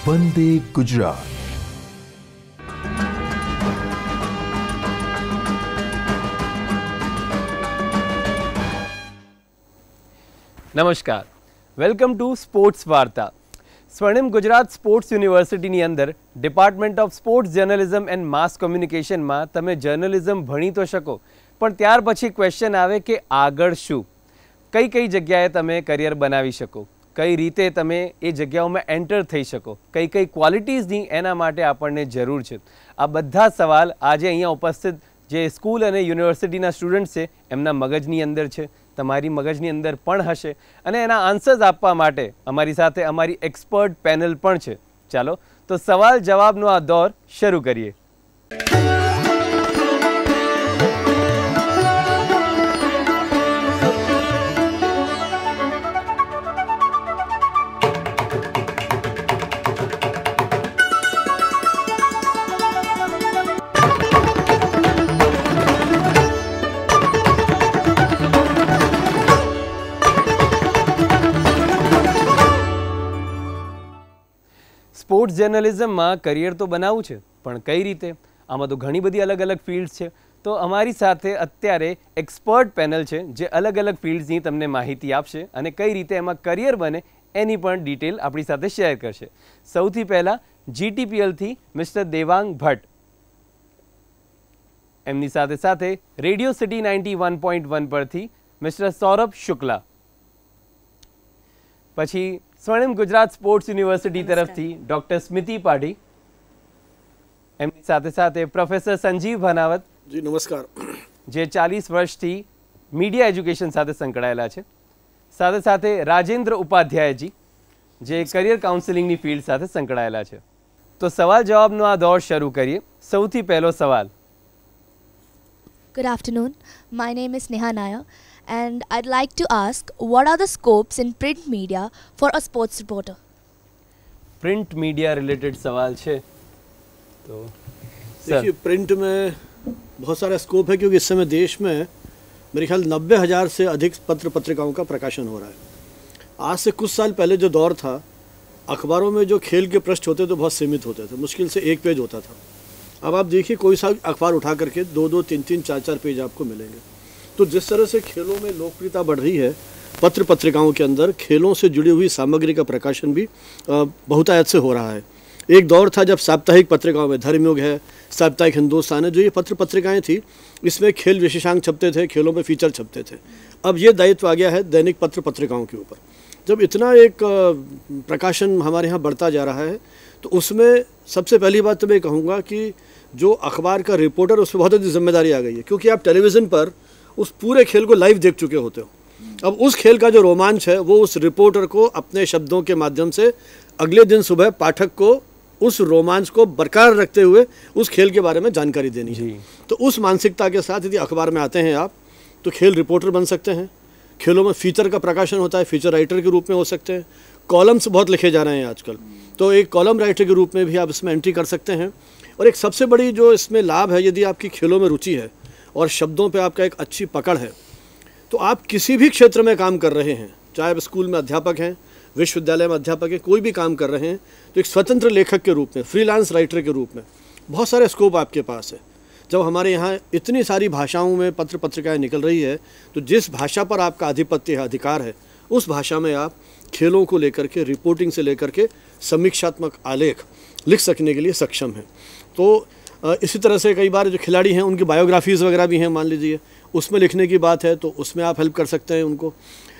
वंदे गुजरात। नमस्कार, welcome to sports वार्ता। Swarnim Gujarat sports university अंदर department of sports journalism and mass communication में तमे जर्नलिज्म भणी तो शको, पण त्यार पछी क्वेश्चन आवे के आगळ शुं, कई कई जग्याए तमे करियर बनावी शको, कई रीते तमे ए जग्याओं में एंटर थई शको, कई कई क्वॉलिटीज़नी एना माटे आपणे जरूर छे। आ बधा सवाल आजे अहींया उपस्थित जे स्कूल अने यूनिवर्सिटीना स्टूडंट्स छे एमना मगजनी अंदर छे, तमारी मगजनी अंदर पण हशे अने एना आंसर्स आपवा माटे अमारी साथे अमारी एक्सपर्ट पेनल पण छे। चालो तो सवाल जवाबनो आ दौर शरू करिए। स्पोर्ट्स जर्नलिज्म में करियर तो बनावू है, पण कई रीते? आमां तो घणी बधी अलग अलग फील्ड्स है। तो अमारी साथे अत्यारे एक्सपर्ट पेनल है जे अलग अलग फील्ड्सनी तमने माहिती आपशे अने कई रीते एमां करियर बने एनी पण डिटेल आपणी साथे शेर करशे। सौथी पहला जीटीपीएल थी मिस्टर देवांग भट्ट, एमनी साथे साथे रेडियो सिटी 91.1 परथी मिस्टर सौरभ शुक्ला, पछी स्वर्णिम गुजरात स्पोर्ट्स यूनिवर्सिटी तरफ थी डॉक्टर स्मिति पाठी, एमनी साथे साथे प्रोफेसर संजीव भनावत जी नमस्कार, जे 40 वर्ष थी मीडिया एज्युकेशन साथे संकळायेला छे, साथे साथे राजेंद्र उपाध्याय जी जे करियर काउंसलिंग नी फील्ड साथे संकळायेला छे। तो सवाल जवाबनो आ दौर शरू करिए। सौथी पहलो सवाल। Good afternoon. My name is Neha Nair and I'd like to ask what are the scopes in print media for a sports reporter? Print media related सवाल छे। तो देखिए, प्रिंट में बहुत सारा स्कोप है क्योंकि इस समय देश में मेरे ख्याल 90,000 से अधिक पत्र पत्रिकाओं का प्रकाशन हो रहा है। आज से कुछ साल पहले जो दौर था, अखबारों में जो खेल के पृष्ठ होते तो बहुत सीमित होते थे, मुश्किल से एक पेज होता था। अब आप देखिए, कोई सा अखबार उठा करके 2-2, 3-3, 4-4 पेज आपको मिलेंगे। तो जिस तरह से खेलों में लोकप्रियता बढ़ रही है, पत्र पत्रिकाओं के अंदर खेलों से जुड़ी हुई सामग्री का प्रकाशन भी बहुतायत से हो रहा है। एक दौर था जब साप्ताहिक पत्रिकाओं में धर्मयुग है, साप्ताहिक हिंदुस्तान है, जो ये पत्र पत्रिकाएं थी, इसमें खेल विशेषांक छपते थे, खेलों में फीचर छपते थे। अब ये दायित्व आ गया है दैनिक पत्र पत्रिकाओं के ऊपर। जब इतना एक प्रकाशन हमारे यहाँ बढ़ता जा रहा है, तो उसमें सबसे पहली बात तो मैं कहूँगा कि जो अखबार का रिपोर्टर, उस पर बहुत अधिक जिम्मेदारी आ गई है, क्योंकि आप टेलीविज़न पर उस पूरे खेल को लाइव देख चुके होते हो। अब उस खेल का जो रोमांच है वो उस रिपोर्टर को अपने शब्दों के माध्यम से अगले दिन सुबह पाठक को उस रोमांच को बरकरार रखते हुए उस खेल के बारे में जानकारी देनी है। तो उस मानसिकता के साथ यदि अखबार में आते हैं आप, तो खेल रिपोर्टर बन सकते हैं। खेलों में फीचर का प्रकाशन होता है, फीचर राइटर के रूप में हो सकते हैं। कॉलम्स बहुत लिखे जा रहे हैं आजकल, तो एक कॉलम राइटर के रूप में भी आप इसमें एंट्री कर सकते हैं। और एक सबसे बड़ी जो इसमें लाभ है, यदि आपकी खेलों में रुचि है और शब्दों पे आपका एक अच्छी पकड़ है, तो आप किसी भी क्षेत्र में काम कर रहे हैं, चाहे आप स्कूल में अध्यापक हैं, विश्वविद्यालय में अध्यापक हैं, कोई भी काम कर रहे हैं, तो एक स्वतंत्र लेखक के रूप में, फ्रीलांस राइटर के रूप में बहुत सारे स्कोप आपके पास है। जब हमारे यहाँ इतनी सारी भाषाओं में पत्र पत्रिकाएँ निकल रही है, तो जिस भाषा पर आपका आधिपत्य है, अधिकार है, उस भाषा में आप खेलों को लेकर के, रिपोर्टिंग से लेकर के समीक्षात्मक आलेख लिख सकने के लिए सक्षम हैं। तो इसी तरह से कई बार जो खिलाड़ी हैं उनकी बायोग्राफीज़ वगैरह भी हैं, मान लीजिए उसमें लिखने की बात है, तो उसमें आप हेल्प कर सकते हैं उनको।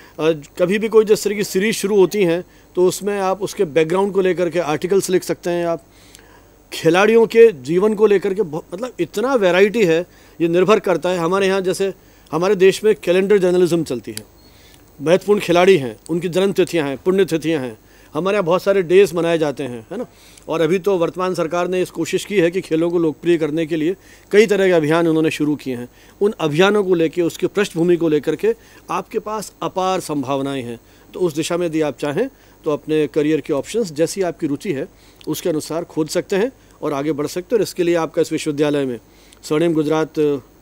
कभी भी कोई जिस तरह की सीरीज शुरू होती हैं, तो उसमें आप उसके बैकग्राउंड को लेकर के आर्टिकल्स लिख सकते हैं। आप खिलाड़ियों के जीवन को लेकर के मतलब इतना वैरायटी है, ये निर्भर करता है। हमारे यहाँ जैसे हमारे देश में कैलेंडर जर्नलिज्म चलती है, महत्वपूर्ण खिलाड़ी हैं, उनकी जन्म तिथियाँ हैं, पुण्य तिथियाँ हैं, हमारे यहाँ बहुत सारे डेज मनाए जाते हैं, है ना। और अभी तो वर्तमान सरकार ने इस कोशिश की है कि खेलों को लोकप्रिय करने के लिए कई तरह के अभियान उन्होंने शुरू किए हैं। उन अभियानों को लेकर, उसकी पृष्ठभूमि को लेकर के आपके पास अपार संभावनाएं हैं। तो उस दिशा में यदि आप चाहें तो अपने करियर के ऑप्शंस, जैसी आपकी रुचि है उसके अनुसार खोज सकते हैं और आगे बढ़ सकते हैं। और इसके लिए आपका इस विश्वविद्यालय में, स्वर्णिम गुजरात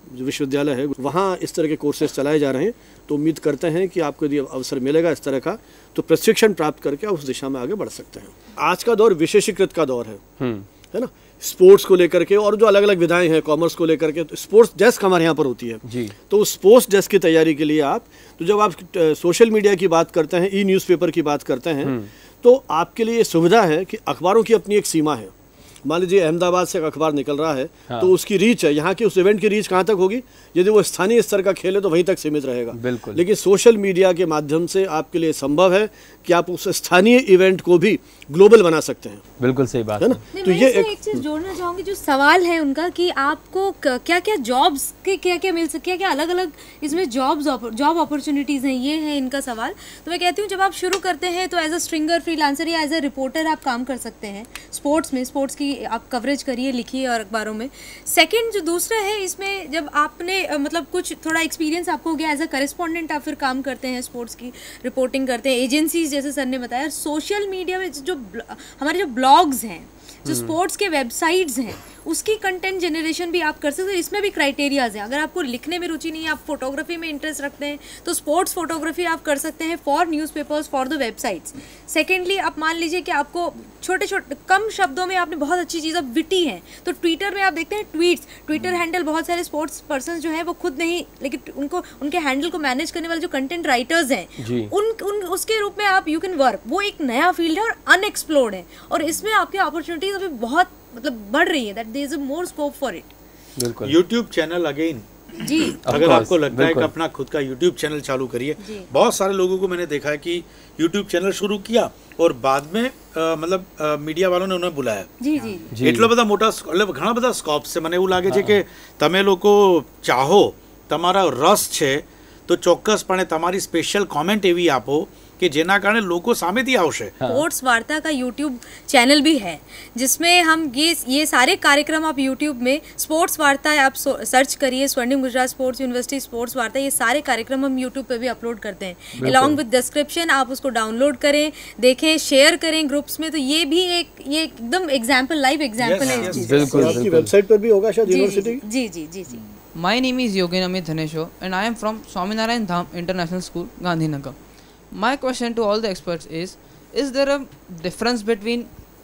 जो विश्वविद्यालय है वहाँ इस तरह के कोर्सेज चलाए जा रहे हैं। तो उम्मीद करते हैं कि आपको यदि अवसर मिलेगा इस तरह का तो प्रशिक्षण प्राप्त करके आप उस दिशा में आगे बढ़ सकते हैं। आज का दौर विशेषीकृत का दौर है ना, स्पोर्ट्स को लेकर के और जो अलग अलग विधाएं हैं कॉमर्स को लेकर के। तो स्पोर्ट्स डेस्क हमारे यहाँ पर होती है जी। तो स्पोर्ट्स डेस्क की तैयारी के लिए आप तो जब आप सोशल मीडिया की बात करते हैं, ई न्यूज़पेपर की बात करते हैं, तो आपके लिए सुविधा है कि अखबारों की अपनी एक सीमा है। मान लीजिए अहमदाबाद से एक अखबार निकल रहा है तो उसकी रीच है, यहाँ की उस इवेंट की रीच कहाँ तक होगी, यदि वो स्थानीय स्तर का खेल है तो वहीं तक सीमित रहेगा। बिल्कुल। लेकिन सोशल मीडिया के माध्यम से आपके लिए संभव है कि आप उस स्थानीय इवेंट को भी ग्लोबल बना सकते हैं। बिल्कुल सही बात है ना। तो ये एक चीज जोड़ना चाहूंगी, जो सवाल है उनका कि आपको क्या क्या जॉब्स के क्या क्या मिल सकते हैं, क्या अलग अलग इसमें जॉब अपॉर्चुनिटीज हैं, ये है इनका सवाल। तो मैं कहती हूँ जब आप शुरू करते हैं तो एज अ स्ट्रिंगर, फ्रीलांसर या एज अ रिपोर्टर आप काम कर सकते हैं स्पोर्ट्स में। स्पोर्ट्स की आप कवरेज करिए, लिखिए और अखबारों में। सेकंड जो दूसरा है इसमें, जब आपने मतलब कुछ थोड़ा एक्सपीरियंस आपको हो गया, एज अ करेस्पॉन्डेंट आप फिर काम करते हैं, स्पोर्ट्स की रिपोर्टिंग करते हैं, एजेंसीज जैसे सर ने बताया। सोशल मीडिया में जो हमारे जो ब्लॉग्स हैं, जो स्पोर्ट्स के वेबसाइट्स हैं, उसकी कंटेंट जनरेशन भी आप कर सकते हैं। इसमें भी क्राइटेरियाज हैं। अगर आपको लिखने में रुचि नहीं है, आप फोटोग्राफी में इंटरेस्ट रखते हैं, तो स्पोर्ट्स फोटोग्राफी आप कर सकते हैं for newspapers, for the websites. Secondly, आप मान लीजिए कि आपको छोटे छोटे कम शब्दों में आपने बहुत अच्छी चीज़, आप विटी हैं, तो ट्विटर में आप देखते हैं ट्विटर हैंडल बहुत सारे स्पोर्ट्स पर्सन जो है वो खुद नहीं, लेकिन उनको उनके हैंडल को मैनेज करने वाले जो कंटेंट राइटर्स हैं उन उसके रूप में आप यू कैन वर्क। वो एक नया फील्ड है और अनएक्सप्लोर्ड है, और इसमें आपकी अपॉर्चुनिटीज अभी बहुत मतलब बढ़ रही है, that there is a more scope for it. बिल्कुल। यूट्यूब चैनल अगेन जी, अगर आपको लगता है कि अपना खुद का यूट्यूब चैनल चालू करिए। बहुत सारे लोगों को मैंने देखा है कि यूट्यूब चैनल शुरू किया और बाद में मतलब મીડિયા વાળાને ઉन्हें बुलाया। जी जी એટલો બધા મોટા એટલે ઘણા બધા સ્કોપ છે। મને એવું લાગે છે કે તમે લોકો ચાહો, તમારા રસ છે તો ચોક્કસપણે તમારી સ્પેશિયલ કોમેન્ટ એવી આપો कि जेना कारण लोगों सामेती आवश्य। स्पोर्ट्स वार्ता का यूट्यूब चैनल भी है जिसमें हम ये सारे कार्यक्रम आप यूट्यूब में स्पोर्ट्स वार्ता आप सर्च करिए, स्वर्णिम गुजरात स्पोर्ट्स यूनिवर्सिटी स्पोर्ट्स वार्ता, ये सारे कार्यक्रम हम यूट्यूब पे भी अपलोड करते हैं अलॉन्ग विद डिस्क्रिप्शन। आप उसको डाउनलोड करें, देखें, शेयर करें ग्रुप्स में। तो ये भी ये एकदम एग्जाम्पल, लाइव एग्जाम्पल है इस चीज़। बिल्कुल। आपकी वेबसाइट पर भी होगा शायद यूनिवर्सिटी। जी जी जी जी। My name is Yogen Amit Dhanesho and I am from Swaminarayan Dham International School, Gandhinagar. My question to all the experts is there a difference between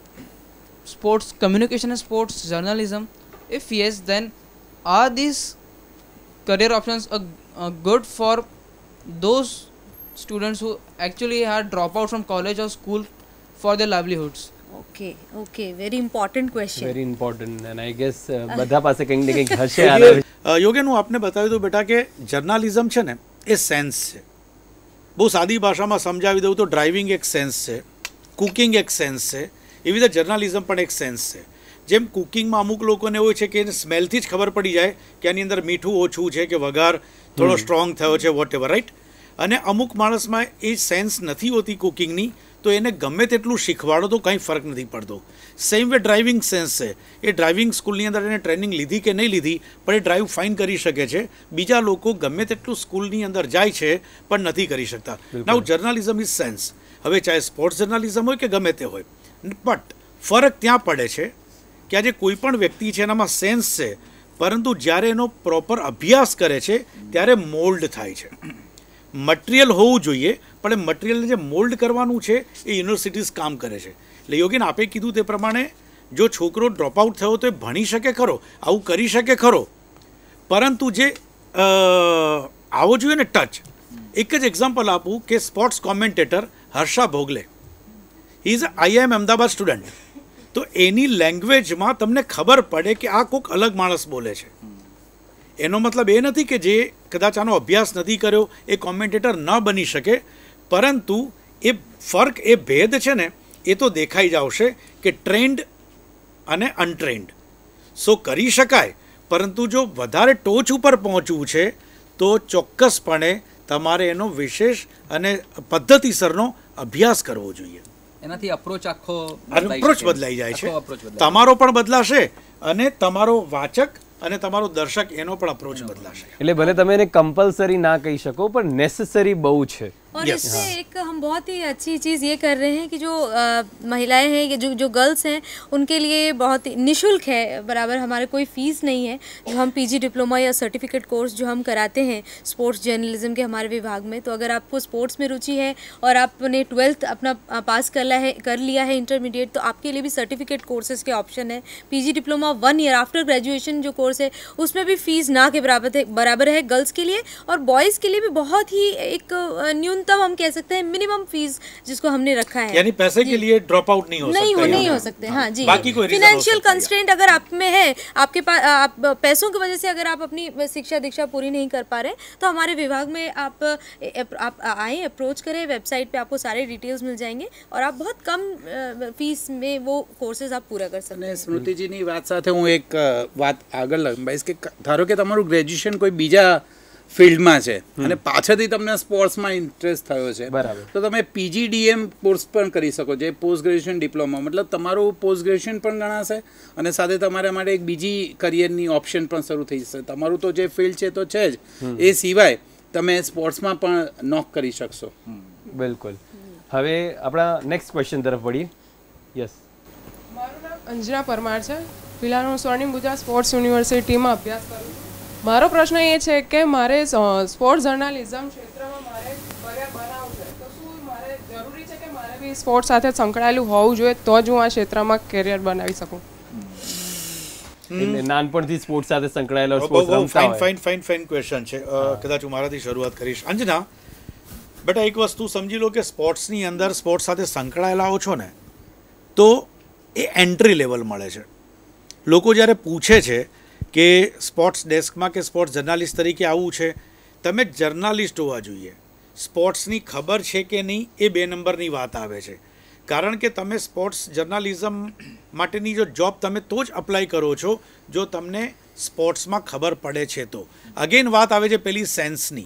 sports communication and sports journalism? If yes, then are these career options good for those students who actually had dropped out from college or school for their livelihoods? Okay, very important question. Very important and I guess બધા પાસે કંઈક ને કંઈક હશે આના। યોગેન, હું આપને બતાવી દઉં બેટા કે જર્નાલિઝમ છે ને એ સેન્સ છે। બહુ સાદી ભાષામાં સમજાવી દઉં તો ડ્રાઇવિંગ એક સેન્સ છે, કુકિંગ એક સેન્સ છે, એવી રીતે જર્નાલિઝમ પણ એક સેન્સ છે। જેમ કુકિંગમાં અમુક લોકોને એવું છે કે એને સ્મેલથી જ ખબર પડી જાય કે આની અંદર મીઠું ઓછું છે કે વઘાર થોડો સ્ટ્રોંગ થયો છે, વોટ એવર, રાઈટ। અને અમુક માણસમાં એ સેન્સ નથી હોતી કુકિંગની, તો એને ગમે તેટલું શીખવાડો તો કંઈ ફરક નથી પડતો। સેમ વે ડ્રાઇવિંગ સેન્સ છે, એ ડ્રાઇવિંગ સ્કૂલની અંદર એને ટ્રેનિંગ લીધી કે નહીં લીધી પણ એ ડ્રાઈવ ફાઇન કરી શકે છે। બીજા લોકો ગમે તેટલું સ્કૂલની અંદર જાય છે પણ નથી કરી શકતા। Now journalism is sense. હવે ચાહે સ્પોર્ટ્સ જર્નાલિઝમ હોય કે ગમે તે હોય, બટ ફરક ત્યાં પડે છે કે આજે કોઈ પણ વ્યક્તિ છે એનામાં સેન્સ છે, પરંતુ જ્યારે એનો પ્રોપર અભ્યાસ કરે છે ત્યારે મોલ્ડ થાય છે। મટીરિયલ હોવું જોઈએ પણ એ મટીરિયલને જે મોલ્ડ કરવાનું છે એ યુનિવર્સિટીઝ કામ કરે છે। એટલે યોગીન આપે કીધું તે પ્રમાણે જો છોકરો ડ્રોપ આઉટ થયો તો એ ભણી શકે ખરો, આવું કરી શકે ખરો, પરંતુ જે આવો જોઈએ ને ટચ। એક જ એક્ઝામ્પલ આપું કે sports commentator Harsha Bhogle, he is IIM Ahmedabad student, તો એની લેંગ્વેજમાં તમને ખબર પડે કે આ કોઈક અલગ માણસ બોલે છે। એનો મતલબ એ નથી કે જે કદાચ આનો અભ્યાસ નથી કર્યો એ કોમેન્ટેટર ન બની શકે, પરંતુ એ ફર્ક, એ ભેદ છે ને એ તો દેખાઈ જ આવશે કે ટ્રેન્ડ અને અનટ્રેન્ડ સો કરી શકાય, પરંતુ જો વધારે ટોચ ઉપર પહોંચવું છે તો ચોક્કસપણે તમારે એનો વિશેષ અને પદ્ધતિસરનો અભ્યાસ કરવો જોઈએ। એનાથી અપ્રોચ બદલાઈ જાય છે, તમારો પણ બદલાશે અને તમારો વાચક અને તમારો દર્શક એનો પણ અપ્રોચ બદલાશે। એટલે ભલે તમે એને કમ્પલસરી ના કહી શકો પણ નેસેસરી બહુ છે और इसमें एक हम बहुत ही अच्छी चीज़ ये कर रहे हैं कि जो महिलाएं हैं, ये जो गर्ल्स हैं, उनके लिए बहुत ही निःशुल्क है, बराबर हमारे कोई फ़ीस नहीं है। जो हम पीजी डिप्लोमा या सर्टिफिकेट कोर्स जो हम कराते हैं स्पोर्ट्स जर्नलिज्म के हमारे विभाग में, तो अगर आपको स्पोर्ट्स में रुचि है और आपने 12th अपना पास कर लिया है इंटरमीडिएट, तो आपके लिए भी सर्टिफिकेट कोर्सेज़ के ऑप्शन है। PG diploma 1 year after graduation जो कोर्स है उसमें भी फ़ीस ना के बराबर है गर्ल्स के लिए, और बॉयज़ के लिए भी बहुत ही एक न्यूनतम हम कह सकते हैं मिनिमम फीस जिसको हमने रखा है, यानी पैसे के लिए ड्रॉप आउट नहीं हो सकते। हाँ जी, बाकी कोई फाइनेंशियल कंस्ट्रेंट अगर आप में है, आपके पास आप पैसों की वजह से अगर आप अपनी शिक्षा दीक्षा पूरी नहीं कर पा रहे, तो हमारे विभाग में आप आए, अप्रोच करें, वेबसाइट पे आपको सारे डिटेल्स मिल जाएंगे और आप बहुत कम फीस में वो कोर्सेज आप पूरा कर सकते हैं। સ્મૃતિજીની વાત સાથે હું એક વાત આગળ લંબાઈશ કે ધારો કે તમારું ગ્રેજ્યુએશન કોઈ બીજા ફિલ્ડમાં છે અને પાછળથી તમને સ્પોર્ટ્સમાં ઇન્ટરેસ્ટ થયો છે, બરાબર, તો તમે પીજીડીએમ કોર્સ પણ કરી શકો છો, પોસ્ટ ગ્રેજ્યુએશન ડિપ્લોમા, મતલબ તમારું પોસ્ટ ગ્રેજ્યુએશન પણ ગણાશે અને સાથે તમારા માટે એક બીજી કરિયરની ઓપ્શન પણ શરૂ થઈ જશે. તમારું તો જે ફિલ્ડ છે તો છે જ, એ સિવાય તમે સ્પોર્ટ્સમાં પણ નોક કરી શકશો. બિલકુલ. હવે આપણા નેક્સ્ટ ક્વેશ્ચન તરફ વળીએ. યસ, મારું નામ અંજના પરમાર છે. ફિલહાલ હું સ્વર્ણિમ ગુજરાત સ્પોર્ટ્સ યુનિવર્સિટીમાં અભ્યાસ કરું છું. મારો પ્રશ્ન એ છે કે મારે સ્પોર્ટ્સ જર્નાલિઝમ ક્ષેત્રમાં મારે કરિયર બનાવવું છે, તો શું મારે જરૂરી છે કે મારે બી સ્પોર્ટ્સ સાથે સંકળાયેલું હોવું જોઈએ તો જ હું આ ક્ષેત્રમાં કરિયર બનાવી શકું? નાનપણથી સ્પોર્ટ્સ સાથે સંકળાયેલો સ્પોર્ટ્સ રમતા હોય. ફાઇન ક્વેશ્ચન છે. કદાચ હું મારાથી શરૂઆત કરીશ. અંજના બેટા, એક વસ્તુ સમજી લો કે સ્પોર્ટ્સની અંદર સ્પોર્ટ્સ સાથે સંકળાયેલા હો છો ને, તો એ એન્ટ્રી લેવલ મળે છે. લોકો જ્યારે પૂછે છે કે સ્પોર્ટ્સ ડેસ્કમાં કે સ્પોર્ટ્સ જર્નાલિસ્ટ તરીકે આવવું છે, તમે જર્નાલિસ્ટ હોવા જોઈએ. સ્પોર્ટ્સની ખબર છે કે નહીં એ 2 નંબરની વાત આવે છે. કારણ કે તમે સ્પોર્ટ્સ જર્નાલિઝમ માટેની જો જોબ તમે તો જ અપ્લાય કરો છો જો તમને સ્પોર્ટ્સમાં ખબર પડે છે તો. અગેન વાત આવે છે પેલી સેન્સની.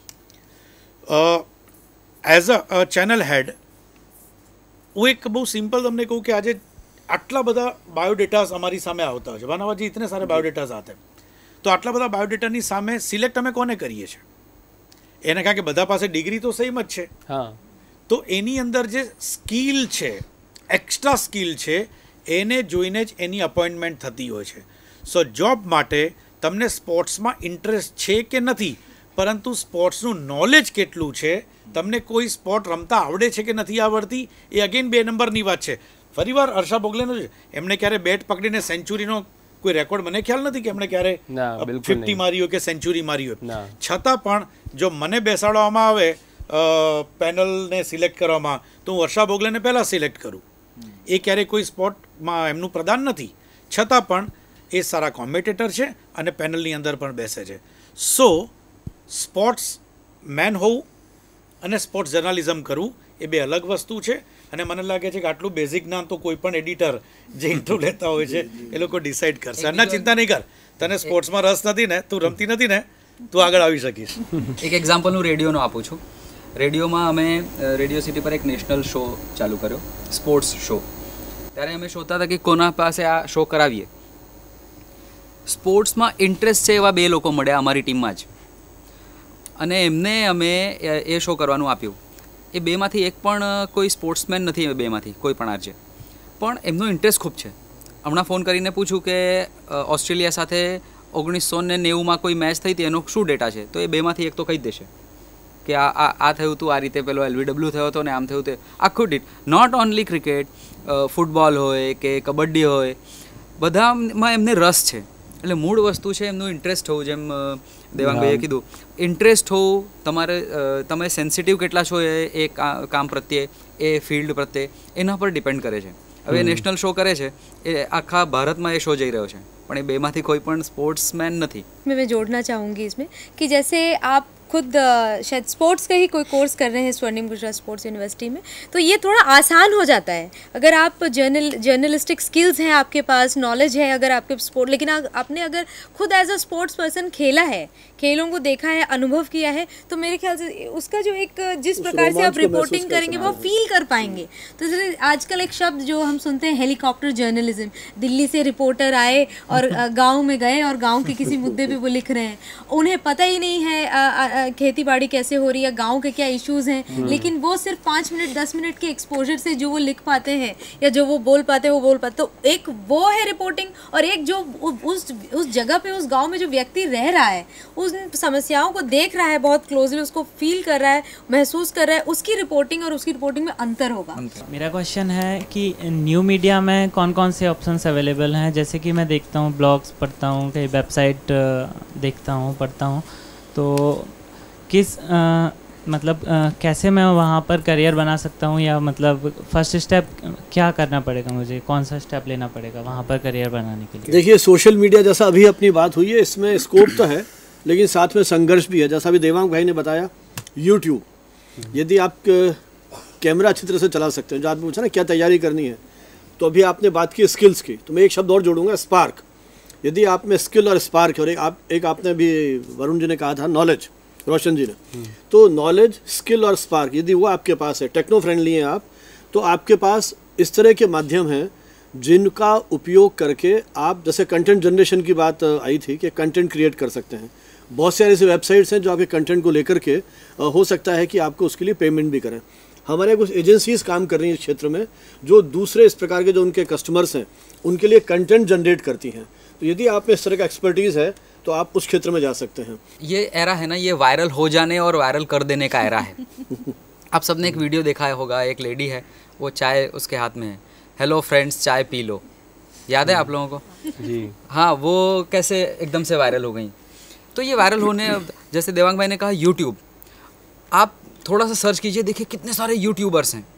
એઝ અ ચેનલ હેડ હું એક બહુ સિમ્પલ તમને કહું કે આજે આટલા બધા બાયોડેટાસ અમારી સામે આવતા હોય છે, બનાવાજી ઇતને સારે બાયોડેટાસ આતે, તો આટલા બધા બાયોડેટાની સામે સિલેક્ટ અમે કોને કરીએ છીએ? એને કારણ કે બધા પાસે ડિગ્રી તો સેમ જ છે. હા, તો એની અંદર જે સ્કિલ છે, એક્સ્ટ્રા સ્કિલ છે, એને જોઈને જ એની અપોઇન્ટમેન્ટ થતી હોય છે. સો જોબ માટે તમને સ્પોર્ટ્સમાં ઇન્ટરેસ્ટ છે કે નથી, પરંતુ સ્પોર્ટ્સનું નોલેજ કેટલું છે, તમને કોઈ સ્પોર્ટ રમતા આવડે છે કે નથી આવડતી, એ અગેન 2 નંબરની વાત છે. ફરીવાર હર્ષા ભોગલેનો છે, એમને ક્યારે બેટ પકડીને સેન્ચુરીનો કોઈ રેકોર્ડ મને ખ્યાલ નથી કે એમણે ક્યારે 50 મારી હોય કે સેન્ચુરી મારી હોય. છતાં પણ જો મને બેસાડવામાં આવે પેનલને સિલેક્ટ કરવામાં, તો હું હર્ષા ભોગલેને પહેલાં સિલેક્ટ કરું. એ ક્યારેય કોઈ સ્પોર્ટમાં એમનું પ્રદાન નથી, છતાં પણ એ સારા કોમ્પિટેટર છે અને પેનલની અંદર પણ બેસે છે. સો સ્પોર્ટ્સ મેન હોવું અને સ્પોર્ટ્સ જર્નાલિઝમ કરવું એ 2 અલગ વસ્તુ છે. અને મને લાગે છે કે આટલું બેઝિક જ્ઞાન તો કોઈ પણ એડિટર જે ઇન્ટરવ્યુ લેતા હોય છે એ લોકો ડિસાઇડ કરશે. ના, ચિંતા નહીં કર, તને સ્પોર્ટ્સમાં રસ નથી ને, તું રમતી નથી ને, તું આગળ આવી શકીશ. એક એક્ઝામ્પલ હું રેડિયોનો આપું છું. રેડિયોમાં અમે રેડિયો સિટી પર એક નેશનલ શો ચાલુ કર્યો, સ્પોર્ટ્સ શો. ત્યારે અમે શોધતા હતા કે કોના પાસે આ શો કરાવીએ. સ્પોર્ટ્સમાં ઇન્ટરેસ્ટ છે એવા 2 લોકો મળ્યા અમારી ટીમમાં જ, અને એમને અમે એ શો કરવાનું આપ્યું. એ 2માંથી એક પણ કોઈ સ્પોર્ટ્સમેન નથી, એ 2માંથી કોઈ પણ આરજે, પણ એમનો ઇન્ટરેસ્ટ ખૂબ છે. હમણાં ફોન કરીને પૂછું કે ઓસ્ટ્રેલિયા સાથે 1990માં કોઈ મેચ થઈ હતી, એનો શું ડેટા છે, તો એ 2માંથી એક તો કહી જ દેશે કે આ થયું હતું, આ રીતે પેલો LBW થયો હતો ને આમ થયું તે આખું ડીટ. નોટ ઓનલી ક્રિકેટ, ફૂટબોલ હોય કે કબડ્ડી હોય, બધામાં એમને રસ છે. એટલે મૂળ વસ્તુ છે એમનું ઇન્ટરેસ્ટ હોવું. જેમ દેવાંગભાઈએ કીધું, ઇન્ટરેસ્ટ હોવું, તમે સેન્સિટિવ કેટલા છો એ કામ પ્રત્યે, એ ફિલ્ડ પ્રત્યે, એના પર ડિપેન્ડ કરે છે. હવે નેશનલ શો કરે છે, એ આખા ભારતમાં એ શો જઈ રહ્યો છે, પણ એ 2માંથી કોઈ પણ સ્पोर्ट्समैन नहीं. मैं जोड़ना चाहूँगी इसमें कि जैसे आप खुद शायद स्पोर्ट्स का ही कोई कोर्स कर रहे हैं स्वर्णिम गुजरात स्पोर्ट्स यूनिवर्सिटी में, तो ये थोड़ा आसान हो जाता है. अगर आप जर्नलिस्टिक स्किल्स हैं, आपके पास नॉलेज है, अगर आपके स्पोर्ट, लेकिन आपने अगर खुद एज अ स्पोर्ट्स पर्सन खेला है, खेलों को देखा है, अनुभव किया है, तो मेरे ख्याल से उसका जो एक जिस प्रकार से आप रिपोर्टिंग करेंगे वो फील कर पाएंगे. तो जैसे आजकल एक शब्द जो हम सुनते हैं हेलीकॉप्टर जर्नलिज्म, दिल्ली से रिपोर्टर आए और गाँव में गए और गाँव के किसी मुद्दे पर वो लिख रहे हैं, उन्हें पता ही नहीं है खेती बाड़ी कैसे हो रही है, गांव के क्या इश्यूज हैं, लेकिन वो सिर्फ 5 मिनट 10 मिनट के एक्सपोजर से जो वो लिख पाते हैं या जो वो बोल पाते हैं वो बोल पाते। तो एक वो है रिपोर्टिंग, और एक जो उस जगह पे उस गांव में जो व्यक्ति रह रहा है, उस समस्याओं को देख रहा है बहुत क्लोजली, उसको फील कर रहा है, महसूस कर रहा है, उसकी रिपोर्टिंग और उसकी रिपोर्टिंग में अंतर होगा। मेरा क्वेश्चन है कि न्यू मीडिया में कौन कौन से ऑप्शंस अवेलेबल हैं? जैसे कि मैं देखता हूँ, ब्लॉग्स पढ़ता हूँ, कई वेबसाइट देखता हूँ, पढ़ता हूँ, तो किस कैसे मैं वहाँ पर करियर बना सकता हूँ, या मतलब फर्स्ट स्टेप क्या करना पड़ेगा मुझे, कौन सा स्टेप लेना पड़ेगा वहाँ पर करियर बनाने के लिए? देखिए, सोशल मीडिया जैसा अभी अपनी बात हुई है, इसमें स्कोप तो है लेकिन साथ में संघर्ष भी है। जैसा अभी देवांग भाई ने बताया, यूट्यूब, यदि आप कैमरा अच्छी तरह से चला सकते हैं, जो आपने पूछा ना क्या तैयारी करनी है, तो अभी आपने बात की स्किल्स की, तो मैं एक शब्द और जोड़ूंगा, स्पार्क। यदि आप में स्किल और स्पार्क है, और एक आपने भी वरुण जी ने कहा था नॉलेज, रोशन जी ने, तो नॉलेज, स्किल और स्पार्क यदि वो आपके पास है, टेक्नो फ्रेंडली हैं आप, तो आपके पास इस तरह के माध्यम हैं जिनका उपयोग करके आप, जैसे कंटेंट जनरेशन की बात आई थी कि कंटेंट क्रिएट कर सकते हैं। बहुत सारी ऐसी वेबसाइट्स हैं जो आपके कंटेंट को लेकर के हो सकता है कि आपको उसके लिए पेमेंट भी करें। हमारे कुछ एजेंसीज काम कर रही हैं इस क्षेत्र में, जो दूसरे इस प्रकार के जो उनके कस्टमर्स हैं उनके लिए कंटेंट जनरेट करती हैं। तो यदि आप में इस तरह का एक्सपर्टीज़ है तो आप उस क्षेत्र में जा सकते हैं। ये एरा है ना, ये वायरल हो जाने और वायरल कर देने का एरा है। आप सबने एक वीडियो देखा होगा, एक लेडी है, वो चाय उसके हाथ में है, हेलो फ्रेंड्स चाय पी लो, याद है आप लोगों को? जी हाँ, वो कैसे एकदम से वायरल हो गई। तो ये वायरल होने, जैसे देवांग भाई ने कहा, यूट्यूब, आप थोड़ा सा सर्च कीजिए, देखिए कितने सारे यूट्यूबर्स हैं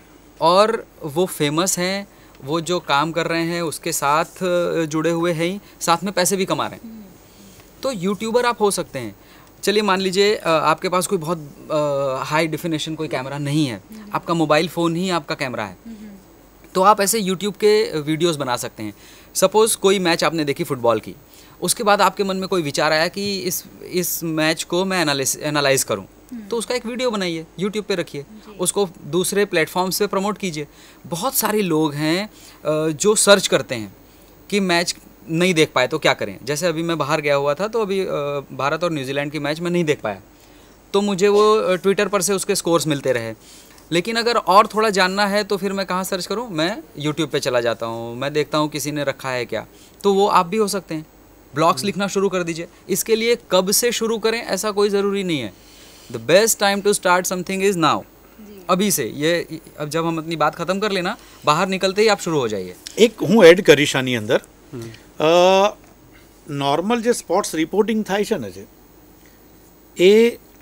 और वो फेमस हैं, वो जो काम कर रहे हैं उसके साथ जुड़े हुए हैं ही, साथ में पैसे भी कमा रहे हैं। तो यूट्यूबर आप हो सकते हैं। चलिए मान लीजिए आपके पास कोई बहुत हाई डेफिनेशन कोई कैमरा नहीं है, आपका मोबाइल फ़ोन ही आपका कैमरा है, तो आप ऐसे यूट्यूब के वीडियोस बना सकते हैं। सपोज़ कोई मैच आपने देखी फुटबॉल की, उसके बाद आपके मन में कोई विचार आया कि इस मैच को मैं एनालाइज करूं, तो उसका एक वीडियो बनाइए, यूट्यूब पे रखिए, उसको दूसरे प्लेटफॉर्म्स पे प्रमोट कीजिए। बहुत सारे लोग हैं जो सर्च करते हैं कि मैच नहीं देख पाए तो क्या करें। जैसे अभी मैं बाहर गया हुआ था, तो अभी भारत और न्यूजीलैंड की मैच मैं नहीं देख पाया, तो मुझे वो ट्विटर पर से उसके स्कोर्स मिलते रहे। लेकिन अगर और थोड़ा जानना है तो फिर मैं कहाँ सर्च करूँ? मैं यूट्यूब पे चला जाता हूँ, मैं देखता हूँ किसी ने रखा है क्या, तो वो आप भी हो सकते हैं। ब्लॉग्स लिखना शुरू कर दीजिए। इसके लिए कब से शुरू करें ऐसा कोई ज़रूरी नहीं है। The best time to start something is now, अभी से। ये अब जब हम अपनी बात ख़त्म कर लेना, बाहर निकलते ही आप शुरू हो जाइए। एक હું એડ કરીશ આની અંદર, નોર્મલ જે સ્પોર્ટ્સ રિપોર્ટિંગ થાય છે ને, એ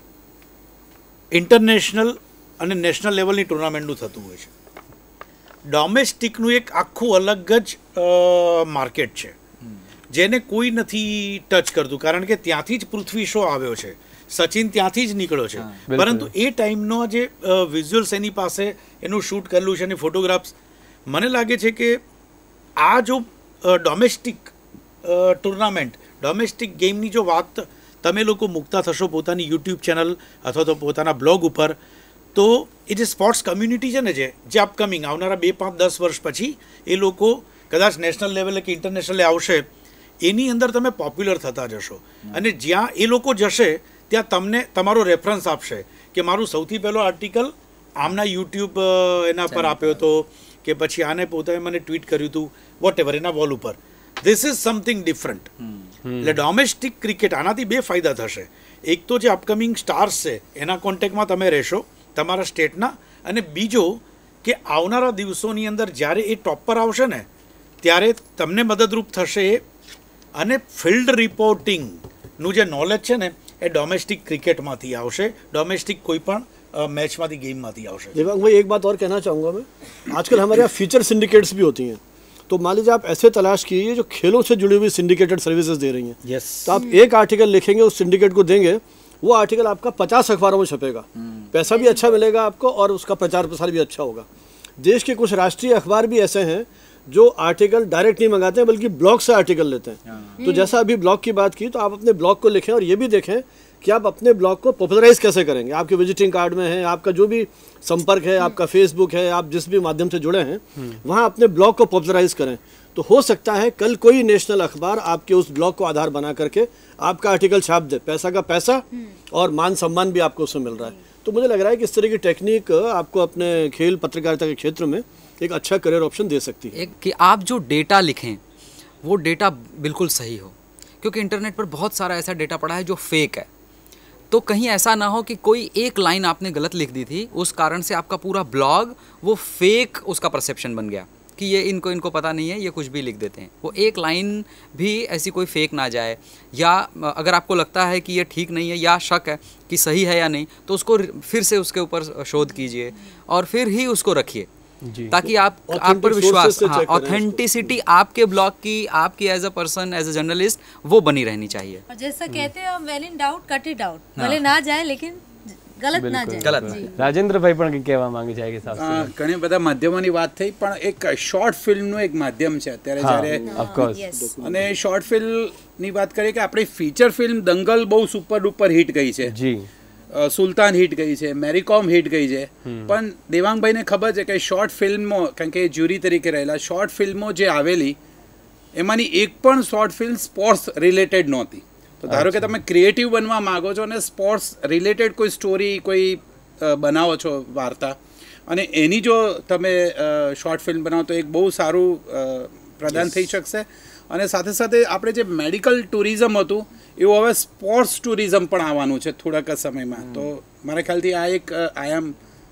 ઇન્ટરનેશનલ અને નેશનલ લેવલની ટુર્નામેન્ટનું થતું હોય છે. ડોમેસ્ટિકનું એક આખું અલગ જ માર્કેટ છે જેને કોઈ નથી ટચ કરતું, કારણ કે ત્યાંથી જ પૃથ્વી શો આવ્યો છે, સચિન ત્યાંથી જ નીકળ્યો છે. પરંતુ એ ટાઈમનો જે વિઝ્યુઅલ્સ એની પાસે એનું શૂટ કરેલું છે અને ફોટોગ્રાફ્સ, મને લાગે છે કે આ જો ડોમેસ્ટિક ટુર્નામેન્ટ, ડોમેસ્ટિક ગેમની જો વાત તમે લોકો મૂકતા થશો પોતાની યુટ્યુબ ચેનલ અથવા તો પોતાના બ્લોગ ઉપર, તો એ જે સ્પોર્ટ્સ કમ્યુનિટી છે ને, જે અપકમિંગ આવનારા 2, 5, 10 વર્ષ પછી એ લોકો કદાચ નેશનલ લેવલે કે ઇન્ટરનેશનલે આવશે, એની અંદર તમે પોપ્યુલર થતા જશો. અને જ્યાં એ લોકો જશે ત્યાં તમને તમારો રેફરન્સ આપશે કે મારું સૌથી પહેલો આર્ટિકલ આમના યુટ્યુબ એના પર આપ્યો હતો, કે પછી આને પોતાએ મને ટ્વીટ કર્યું હતું, વોટ એવર, એના વોલ ઉપર. This is something different. એટલે ડોમેસ્ટિક ક્રિકેટ આનાથી 2 ફાયદા થશે. એક તો જે અપકમિંગ સ્ટાર્સ છે એના કોન્ટેક્ટમાં તમે રહેશો તમારા સ્ટેટના, અને બીજો કે આવનારા દિવસોની અંદર જ્યારે એ ટોપ પર આવશે ને ત્યારે તમને મદદરૂપ થશે. અને ફિલ્ડ રિપોર્ટિંગનું જે નોલેજ છે ને એ डोमेस्टिक क्रिकेट में आवशे, डोमेस्टिक कोई पण मैच में गेम में आवशे. देवांग भाई, एक बात और कहना चाहूँगा मैं, आजकल हमारे यहाँ फीचर सिंडिकेट्स भी होती हैं. तो मान लीजिए आप ऐसे तलाश कीजिए जो खेलों से जुड़ी हुई सिंडिकेटेड सर्विसेज दे रही हैं. यस. तो आप एक आर्टिकल लिखेंगे, उस सिंडिकेट को देंगे, वो आर्टिकल आपका 50 अखबारों में छपेगा, पैसा भी अच्छा मिलेगा आपको और उसका प्रचार प्रसार भी अच्छा होगा. देश के कुछ राष्ट्रीय अखबार भी ऐसे हैं जो आर्टिकल डायरेक्ट नहीं मंगाते हैं बल्कि ब्लॉग से आर्टिकल लेते हैं. तो जैसा अभी ब्लॉग की बात की, तो आप अपने ब्लॉग को लिखें और ये भी देखें कि आप अपने ब्लॉग को पॉपुलराइज कैसे करेंगे। आपके विजिटिंग कार्ड में है, आपका जो भी संपर्क है, आपका फेसबुक है, आप जिस भी माध्यम से जुड़े हैं वहाँ अपने ब्लॉग को पॉपुलराइज करें। तो हो सकता है कल कोई नेशनल अखबार आपके उस ब्लॉग को आधार बना करके आपका आर्टिकल छाप दे, पैसा का पैसा और मान सम्मान भी आपको उसमें मिल रहा है। तो मुझे लग रहा है कि इस तरह की टेक्निक आपको अपने खेल पत्रकारिता के क्षेत्र में एक अच्छा करियर ऑप्शन दे सकती है। कि आप जो डेटा लिखें वो डेटा बिल्कुल सही हो, क्योंकि इंटरनेट पर बहुत सारा ऐसा डेटा पड़ा है जो फेक है। तो कहीं ऐसा ना हो कि कोई एक लाइन आपने गलत लिख दी थी, उस कारण से आपका पूरा ब्लॉग वो फेक उसका परसेप्शन बन गया कि ये इनको पता नहीं है, ये कुछ भी लिख देते हैं। वो एक लाइन भी ऐसी कोई फेक ना जाए, या अगर आपको लगता है कि ये ठीक नहीं है या शक है कि सही है या नहीं, तो उसको फिर से उसके ऊपर शोध कीजिए और फिर ही उसको रखिए, ताकि आप पर विश्वास, ऑथेंटिसिटी आपके ब्लॉग की, आपकी as a person, as a journalist वो बनी रहनी चाहिए। और जैसा कहते हैं when in doubt cut it out, भले ना जाए लेकिन गलत ना जाए। गलत રાજેન્દ્રભાઈ પણ કંઈક કહેવા માંગે છે કે સાહેબ ઘણી બધા માધ્યમોની વાત થઈ, પણ એક શોર્ટ ફિલ્મનું એક માધ્યમ છે અત્યારે જ્યારે, ઓફકોર્સ, અને શોર્ટ ફિલ્મની વાત કરીએ કે આપણી ફીચર ફિલ્મ દંગલ બહુ સુપર ડુપર હિટ ગઈ છે જી, સુલતાન હિટ ગઈ છે, મેરીકોમ હિટ ગઈ છે, પણ દેવાંગભાઈને ખબર છે કે શોર્ટ ફિલ્મો, કારણ કે જ્યુરી તરીકે રહેલા, શોર્ટ ફિલ્મો જે આવેલી એમાંની એક પણ શોર્ટ ફિલ્મ સ્પોર્ટ્સ રિલેટેડ નહોતી। તો ધારો કે તમે ક્રિએટિવ બનવા માગો છો અને સ્પોર્ટ્સ રિલેટેડ કોઈ સ્ટોરી કોઈ બનાવો છો વાર્તા, અને એની જો તમે શોર્ટ ફિલ્મ બનાવો તો એક બહુ સારું પ્રદાન થઈ શકશે। અને સાથે સાથે આપણે જે મેડિકલ ટુરિઝમ હતું એવું હવે સ્પોર્ટ્સ ટુરિઝમ પણ આવવાનું છે થોડાક સમયમાં। તો મારા ખ્યાલથી આ એક આયામ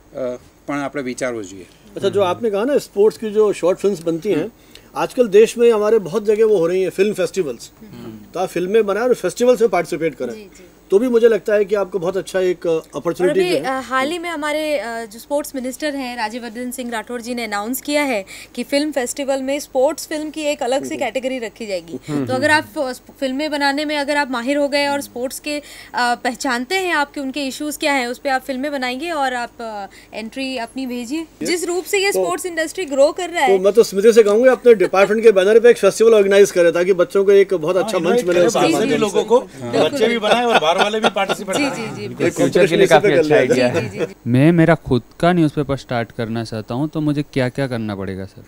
પણ આપણે વિચારવું જોઈએ। अच्छा, जो आपने कहा ना स्पोर्ट्स की जो शॉर्ट फिल्म्स बनती हैं, आजकल देश में हमारे बहुत जगह वो हो रही हैं फिल्म फेस्टिवल्स। तो आप फिल्में बनाएं और फेस्टिवल्स में पार्टिसिपेट करें, तो भी मुझे लगता है कि आपको बहुत अच्छा एक अपॉर्चुनिटी है। हाल ही में हमारे जो स्पोर्ट्स मिनिस्टर हैं राज्यवर्धन सिंह राठौर जी ने अनाउंस किया है कि फिल्म फेस्टिवल में स्पोर्ट्स फिल्म की एक अलग सी कैटेगरी रखी जाएगी। तो अगर आप फिल्में बनाने में अगर आप माहिर हो गए और स्पोर्ट्स के पहचानते हैं आपके उनके इश्यूज क्या है, उस पर आप फिल्में बनाएंगे और आप एंट्री अपनी भेजिए। जिस रूप से ये स्पोर्ट्स इंडस्ट्री ग्रो कर रहा है, तो मैं तो स्मृति से कहूँगा अपने डिपार्टमेंट के बैनर पे एक फेस्टिवल ऑर्गेनाइज करे ताकि बच्चों को एक बहुत अच्छा मंच मिले, लोगों को बच्चे भी बनाए और बाहर वाले भी पार्टिसिपेट करें। फ्यूचर के लिए काफी अच्छा आइडिया है। मैं मेरा खुद का न्यूज़पेपर स्टार्ट करना चाहता हूँ, तो मुझे क्या क्या करना पड़ेगा सर?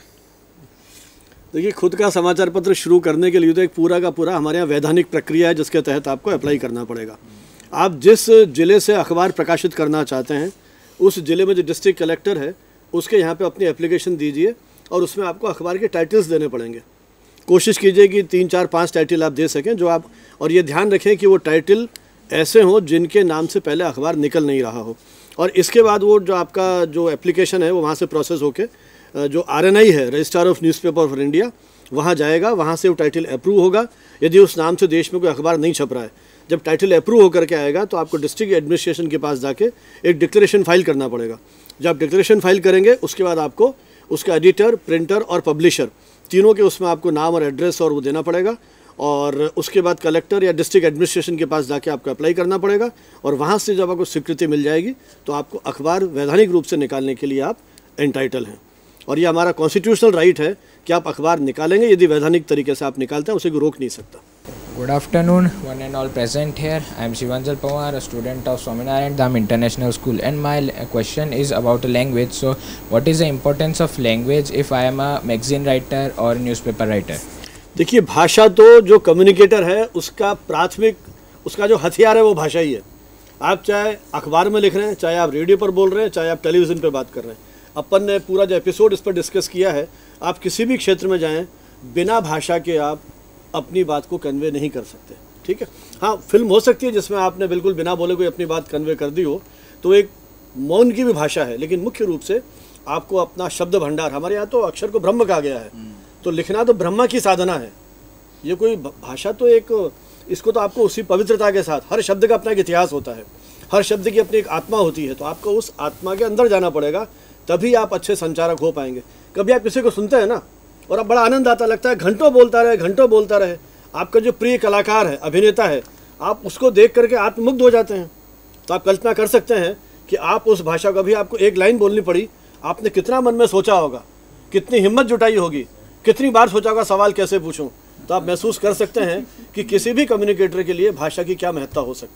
देखिए, खुद का समाचार पत्र शुरू करने के लिए तो एक पूरा का पूरा हमारे यहाँ वैधानिक प्रक्रिया है जिसके तहत आपको अप्लाई करना पड़ेगा। आप जिस जिले से अखबार प्रकाशित करना चाहते हैं उस जिले में जो डिस्ट्रिक्ट कलेक्टर है उसके यहाँ पे अपनी एप्लीकेशन दीजिए और उसमें आपको अखबार के टाइटल्स देने पड़ेंगे। कोशिश कीजिए कि 3, 4, 5 टाइटल आप दे सकें जो आप, और ये ध्यान रखें कि वो टाइटल ऐसे हों जिनके नाम से पहले अखबार निकल नहीं रहा हो। और इसके बाद वो जो आपका जो एप्लीकेशन है वो वहाँ से प्रोसेस होके जो RNI है, registrar of newspaper of India, वहाँ जाएगा, वहाँ से वो टाइटल अप्रूव होगा। यदि उस नाम से देश में कोई अखबार नहीं छप रहा है, जब टाइटल अप्रूव होकर के आएगा तो आपको डिस्ट्रिक्ट एडमिनिस्ट्रेशन के पास जाके एक डिक्लेरेशन फाइल करना पड़ेगा। जब आप डिक्लेरेशन फाइल करेंगे उसके बाद आपको उसका एडिटर, प्रिंटर और पब्लिशर तीनों के उसमें आपको नाम और एड्रेस और वो देना पड़ेगा। और उसके बाद कलेक्टर या डिस्ट्रिक्ट एडमिनिस्ट्रेशन के पास जाके आपको अप्लाई करना पड़ेगा और वहाँ से जब आपको स्वीकृति मिल जाएगी तो आपको अखबार वैधानिक रूप से निकालने के लिए आप एंटाइटल हैं। और ये हमारा कॉन्स्टिट्यूशनल राइट है कि आप अखबार निकालेंगे, यदि वैधानिक तरीके से आप निकालते हैं उसे कोई रोक नहीं सकता। Good afternoon, one and all present here. I am Shivanjal Pawar, a student of Swarnim Dham International School, and my question is about language. So, what is the importance of language if I am a magazine writer or newspaper writer? देखिए, भाषा तो जो communicator है उसका प्राथमिक, उसका जो हथियार है वो भाषा ही है। आप चाहे अखबार में लिख रहे हैं, चाहे आप रेडियो पर बोल रहे हैं, चाहे आप टेलीविज़न पर बात कर रहे हैं। अपन ने पूरा जो एपिसोड इस पर डिस्कस किया है, आप किसी भी क्षेत्र में जाएं, बिना भाषा के आप अपनी बात को कन्वे नहीं कर सकते। ठीक है, हाँ, फिल्म हो सकती है जिसमें आपने बिल्कुल बिना बोले कोई अपनी बात कन्वे कर दी हो, तो एक मौन की भी भाषा है। लेकिन मुख्य रूप से आपको अपना शब्द भंडार, हमारे यहाँ तो अक्षर को ब्रह्म कहा गया है, तो लिखना तो ब्रह्मा की साधना है। ये कोई भाषा तो एक, इसको तो आपको उसी पवित्रता के साथ, हर शब्द का अपना एक इतिहास होता है, हर शब्द की अपनी एक आत्मा होती है, तो आपको उस आत्मा के अंदर जाना पड़ेगा, तभी आप अच्छे संचारक हो पाएंगे। कभी आप किसी को सुनते हैं ना और अब बड़ा आनंद आता, लगता है घंटों बोलता रहे, घंटों बोलता रहे। आपका जो प्रिय कलाकार है, अभिनेता है, आप उसको देख करके आत्ममुग्ध हो जाते हैं। तो आप कल्पना कर सकते हैं कि आप उस भाषा को, अभी आपको एक लाइन बोलनी पड़ी, आपने कितना मन में सोचा होगा, कितनी हिम्मत जुटाई होगी, कितनी बार सोचा होगा सवाल कैसे पूछूं। तो आप महसूस कर सकते हैं कि किसी भी कम्युनिकेटर के लिए भाषा की क्या महत्ता हो सकती है।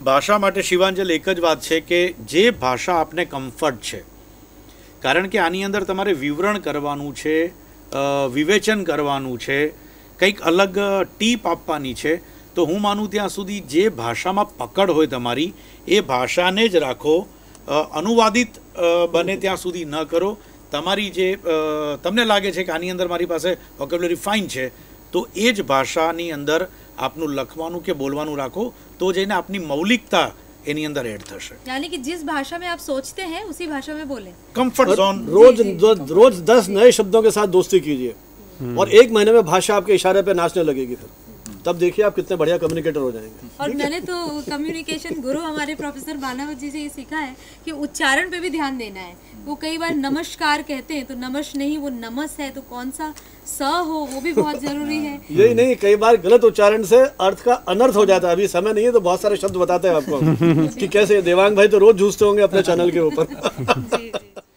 ભાષા માટે શિવાંજલ એક જ વાત છે કે જે ભાષા આપને કમ્ફર્ટ છે, કારણ કે આની અંદર તમારે વિવરણ કરવાનું છે, વિવેચન કરવાનું છે, કંઈક અલગ ટીપ આપવાની છે, તો હું માનું ત્યાં સુધી જે ભાષામાં પકડ હોય તમારી એ ભાષાને જ રાખો, અનુવાદિત બને ત્યાં સુધી ન કરો. તમારી જે તમને લાગે છે કે આની અંદર મારી પાસે વોકેબ્યુલરી ફાઇન છે, તો એ જ ભાષાની અંદર આપનું લખવાનું કે બોલવાનું રાખો, તો જઈને આપની મૌલિકતા એની अंदर ऐड થશે. यानी कि जिस भाषा में आप सोचते हैं उसी भाषा में बोलें. Comfort zone. रोज 10 नए शब्दों के साथ दोस्ती कीजिए और 1 महीने में भाषा आपके इशारे पे नाचने लगेगी, फिर तब देखिए आप कितने बढ़िया कम्युनिकेटर हो जाएंगे. और मैंने तो कम्युनिकेशन गुरु हमारे प्रोफेसर बानावत जी से ये सीखा है कि उच्चारण पे भी ध्यान देना है. वो कई बार नमस्कार कहते हैं तो नमस नहीं, वो नमस है, तो कौन सा स हो वो भी बहुत जरूरी है. यही नहीं, कई बार गलत उच्चारण से अर्थ का अनर्थ हो जाता है. अभी समय नहीं है तो बहुत सारे शब्द बताते हैं आपको कि कैसे. देवांग भाई तो रोज जूझते होंगे अपने चैनल के ऊपर.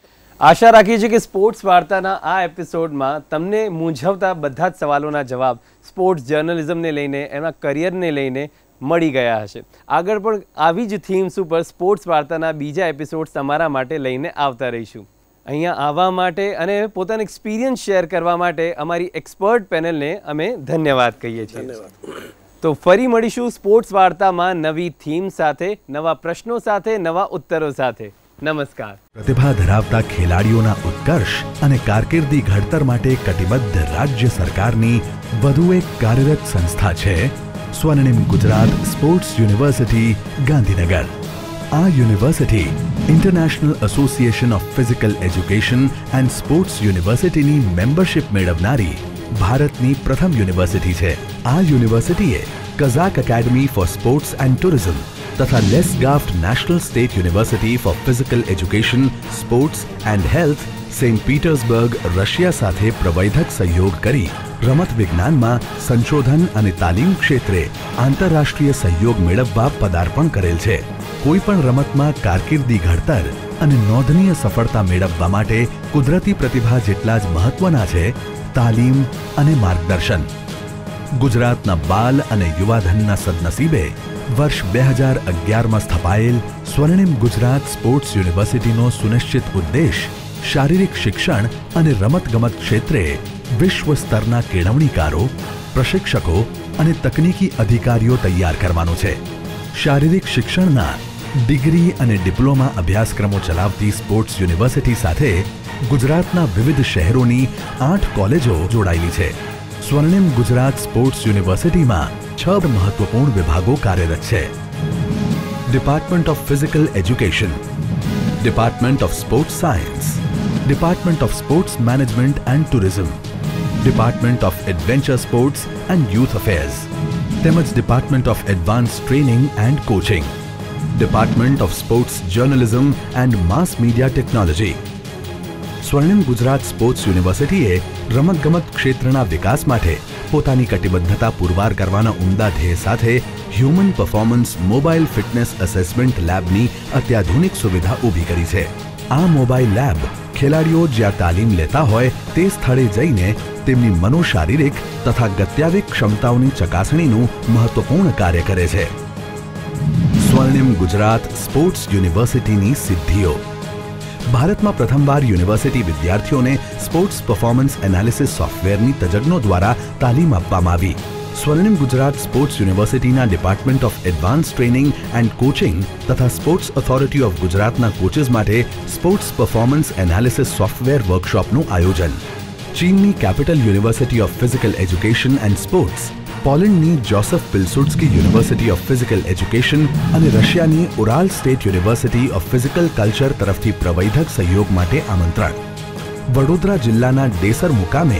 आशा રાખીએ છીએ કે સ્પોર્ટ્સ વાર્તાના આ એપિસોડમાં તમને મૂંઝવતા બધા જ સવાલોના જવાબ સ્પોર્ટ્સ જર્નલિઝમને લઈને, એના કરિયરને લઈને મળી ગયા હશે. આગળ પણ આવી જ થીમ્સ ઉપર સ્પોર્ટ્સ વાર્તાના બીજા એપિસોડ્સ તમારા માટે લઈને આવતા રહીશું. અહીંયા આવવા માટે અને પોતાનો એક્સપિરિયન્સ શેર કરવા માટે અમારી એક્સપર્ટ પેનલને અમે ધન્યવાદ કહીએ છીએ. તો ફરી મળીશું સ્પોર્ટ્સ વાર્તામાં નવી થીમ સાથે, નવા પ્રશ્નો સાથે, નવા ઉત્તરો સાથે. નમસ્કાર. પ્રતિભા ધરાવતા ખેલાડીઓના ઉત્કર્ષ અને કારકિર્દી ઘડતર માટે કટિબદ્ધ રાજ્ય સરકારની વધુ એક કાર્યરત સંસ્થા છે સ્વર્ણિમ ગુજરાત સ્પોર્ટ્સ યુનિવર્સિટી ગાંધીનગર. આ university international association of physical education and sports યુનિવર્સિટીની મેમ્બરશિપ મેળવનારી ભારતની પ્રથમ યુનિવર્સિટી છે. આ યુનિવર્સિટીએ Kazakh academy for sports and tourism તથા Lesgaft national state university for physical education, sports and health, Saint Petersburg, Russia સાથે પ્રવૈધક સહયોગ કરી રમત વિજ્ઞાનમાં સંશોધન અને તાલીમ ક્ષેત્રે આંતરરાષ્ટ્રીય સહયોગ મેળવવા પદાર્પણ કરેલ છે. કોઈપણ રમતમાં કારકિર્દી ઘડતર અને નોંધનીય સફળતા મેળવવા માટે કુદરતી પ્રતિભા જેટલા જ મહત્વના છે તાલીમ અને માર્ગદર્શન. ગુજરાતના બાલ અને યુવાધનના સદનસીબે વર્ષ 2011માં સ્થપાયેલ સ્વર્ણિમ ગુજરાત સ્પોર્ટ્સ યુનિવર્સિટીનો સુનિશ્ચિત ઉદ્દેશ શારીરિક શિક્ષણ અને રમતગમત ક્ષેત્રે વિશ્વ સ્તરના કેળવણીકારો, પ્રશિક્ષકો અને તકનીકી અધિકારીઓ તૈયાર કરવાનો છે. શારીરિક શિક્ષણના ડિગ્રી અને ડિપ્લોમા અભ્યાસક્રમો ચલાવતી સ્પોર્ટ્સ યુનિવર્સિટી સાથે ગુજરાતના વિવિધ શહેરોની 8 કોલેજો જોડાયેલી છે. સ્વર્ણિમ ગુજરાત સ્પોર્ટ્સ યુનિવર્સિટીમાં 6 મહત્વપૂર્ણ વિભાગો કાર્યરત છે. Department of physical education, department of sports science, department of sports management and tourism, department of adventure sports and youth affairs, તેમજ department of advance training and coaching, department of sports journalism and mass media technology. Swarnim Gujarat sports યુનિવર્સિટીએ રમતગમત ક્ષેત્રના વિકાસ માટે પોતાની કટિબદ્ધતા પુરવાર કરવાના ઉમદા ધ્યેય સાથે human performance mobile fitness assessment લેબની અત્યાધુનિક સુવિધા ઊભી કરી છે. આ મોબાઈલ લેબ ખેલાડીઓ જ્યાં તાલીમ લેતા હોય તે સ્થળે જઈને તેમની મનોશારીરિક તથા ગત્યાવિક ક્ષમતાઓની ચકાસણીનું મહત્વપૂર્ણ કાર્ય કરે છે. સ્વર્ણિમ ગુજરાત સ્પોર્ટ્સ યુનિવર્સિટીની સિદ્ધિઓ. ભારતમાં પ્રથમવાર યુનિવર્સિટી વિદ્યાર્થીઓને સ્પોર્ટ્સ પરફોર્મન્સ એનાલિસિસ સોફ્ટવેરની તજજ્ઞો દ્વારા તાલીમ આપવામાં આવી. સ્વર્ણિમ ગુજરાત સ્પોર્ટ્સ યુનિવર્સિટીના department of advance training and coaching તથા સ્પોર્ટ્સ ઓથોરિટી ઓફ ગુજરાતના કોચિસ માટે સ્પોર્ટ્સ પરફોર્મન્સ એનાલિસિસ સોફ્ટવેર વર્કશોપનું આયોજન. ચીનની capital university of physical education and sports, પોલેન્ડની Joseph Pilsudski university of physical education અને રશિયાની Ural state university of physical culture તરફથી પ્રવૈધક સહયોગ માટે આમંત્રણ. વડોદરા જિલ્લાના ડેસર મુકામે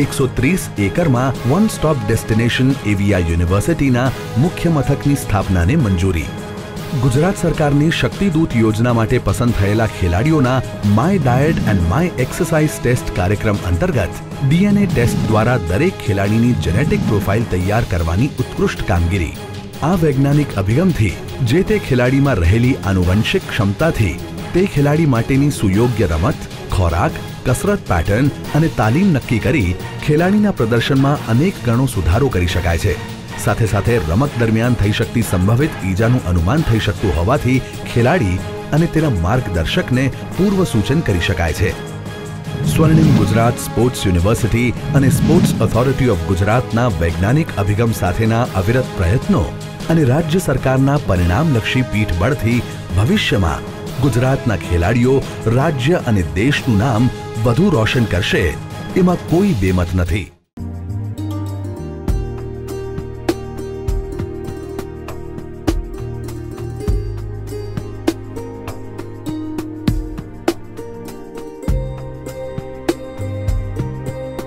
130 એકરમાં વન સ્ટોપ ડેસ્ટિનેશન એવિયા યુનિવર્સિટીના મુખ્ય મથકની સ્થાપનાને મંજૂરી. ગુજરાત સરકારની શક્તિદૂત યોજના માટે પસંદ થયેલા ખેલાડીઓના my diet and my exercise test કાર્યક્રમ અંતર્ગત ડીએનએ ટેસ્ટ દ્વારા દરેક ખેલાડીની જેનેટિક પ્રોફાઇલ તૈયાર કરવાની ઉત્કૃષ્ટ કામગીરી. આ વૈજ્ઞાનિક અભિગમથી જે તે ખેલાડીમાં રહેલી આનુવંશિક ક્ષમતાથી તે ખેલાડી માટેની સુયોગ્ય રમત, ખોરાક, કસરત પેટર્ન અને તાલીમ નક્કી કરી ખેલાડીના પ્રદર્શનમાં અનેક ગણો સુધારો કરી શકાય છે. સાથે સાથે રમત દરમિયાન થઈ શકતી સંભવિત ઈજાનું અનુમાન થઈ શકતું હોવાથી ખેલાડી અને તેના માર્ગદર્શકને પૂર્વ સૂચન કરી શકાય છે. સ્વર્ણિમ ગુજરાત સ્પોર્ટ્સ યુનિવર્સિટી અને સ્પોર્ટ્સ ઓથોરિટી ઓફ ગુજરાતના વૈજ્ઞાનિક અભિગમ સાથેના અવિરત પ્રયત્નો અને રાજ્ય સરકારના પરિણામલક્ષી પીઠબળથી ભવિષ્યમાં ગુજરાતના ખેલાડીઓ રાજ્ય અને દેશનું નામ વધુ રોશન કરશે એમાં કોઈ બેમત નથી.